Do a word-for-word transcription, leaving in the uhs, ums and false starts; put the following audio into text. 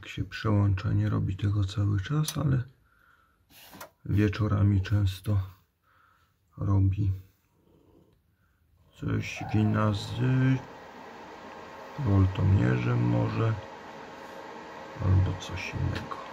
jak się przełącza, nie robi tego cały czas, ale wieczorami często robi. Coś wina z woltomierzem może, albo coś innego.